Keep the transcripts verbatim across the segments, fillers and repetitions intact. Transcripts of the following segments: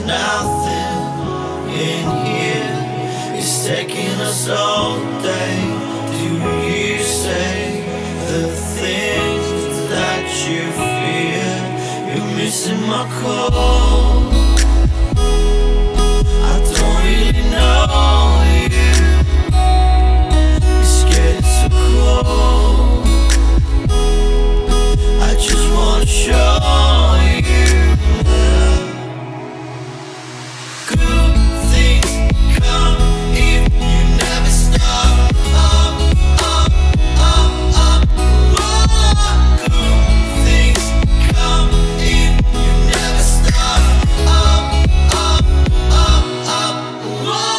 nothing in here. It's taking us all day. Do you say the things that you fear? You're missing my call. I don't really know you. It's getting so cold. I just wanna show you that good things come if you never stop. Up, up, up, up. Whoa. Good things come if you never stop. Up, up, up, up. Whoa.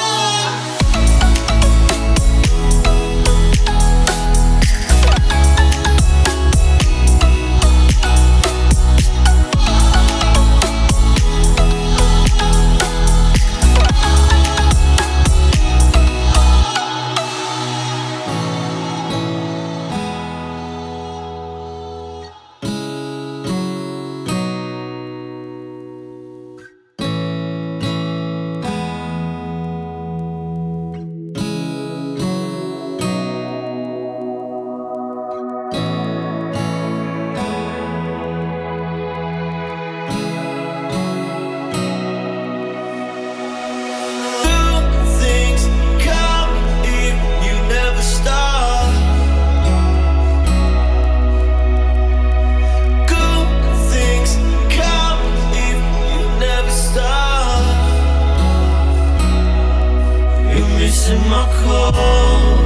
Missing my call.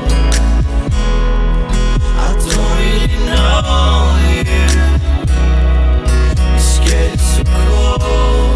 I don't really know you. It's getting so cold.